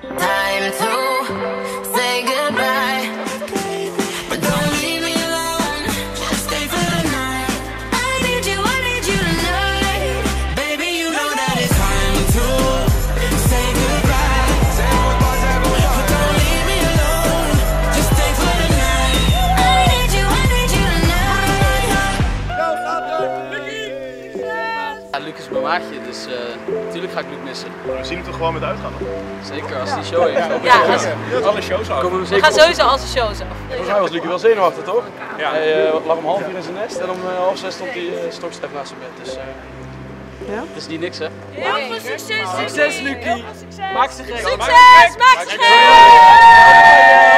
Time to say goodbye, but don't leave me alone. Just stay for the night. I need you tonight, baby. You know that it's time to say goodbye, but don't leave me alone. Just stay for the night. I need you tonight. Ja, Luc is mijn maatje, dus natuurlijk ga ik Luc missen. We zien hem toch gewoon met uitgaan? Zeker als die show heeft. Ja, Alle shows af. we gaan sowieso al zijn shows af. Volgens mij was Lucie wel zenuwachtig, toch? Ja. Hij lag om 5:30 in zijn nest en om 5:30 stond hij stokstijf naast zijn bed. Dus Het is niet niks, hè? Heel veel succes! Succes, Lucie! Maak ze gek! Succes! Maak ze gek!